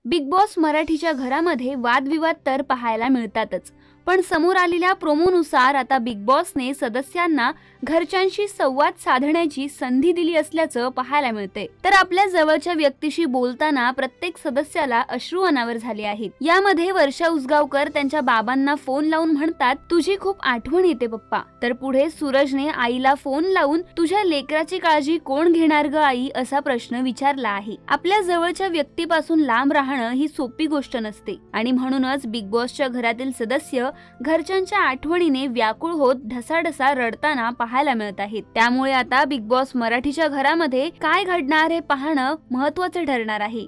Big boss मराठीच्या घरामध्ये वादविवाद तर पाहायला मिळतातच, पण समोर आलेल्या प्रोमोनुसार आता बिग बॉसने सदस्यांना घरच्यांशी संवाद साधण्याची संधी दिली असल्याचं पाहायला मिळते। तर आपल्या जवळच्या व्यक्तीशी बोलताना प्रत्येक सदस्याला अश्रू अनावर झाले आहेत। यामध्ये वर्षा उसगावकर त्यांच्या बाबांना फोन लावून म्हणतात, तुझी खूप आठवण येते पप्पा। तर पुढे सूरजने आईला फोन लावून तुझ्या लेकराची काळजी कोण घेणार ग आई असा प्रश्न विचारला आहे। आपल्या जवळच्या व्यक्तीपासून लांब राहणं ही सोपी गोष्ट नसते आणि म्हणूनच बिग बॉसच्या घरातील सदस्य घरच्यांच्या आठवणीने व्याकुळ होत ढसाढसा रडताना पाहायला मिळत आहेत। त्यामुळे आता बिग बॉस मराठीच्या घरामध्ये काय घडणार हे पाहणं महत्त्वाचे ठरणार आहे।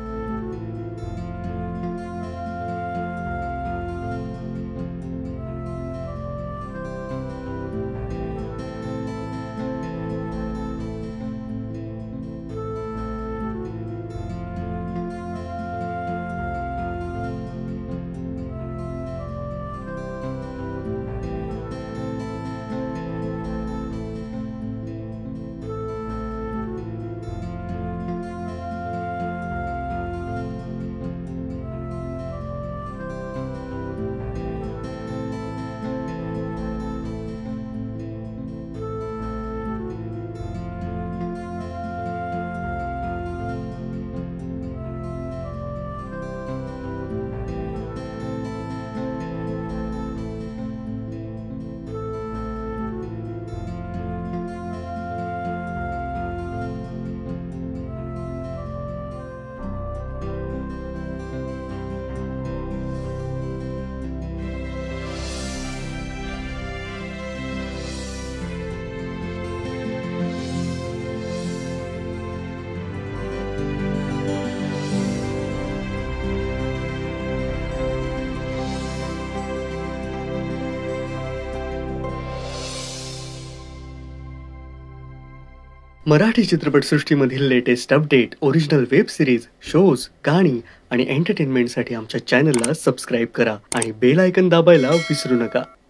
मराठी चित्रपटसृष्टीमधील latest update, original web series, shows, गाणी आणि एंटरटेनमेंटसाठी आमच्या चॅनलला सबस्क्राईब करा आणि बेल आयकॉन दाबायला विसरू नका।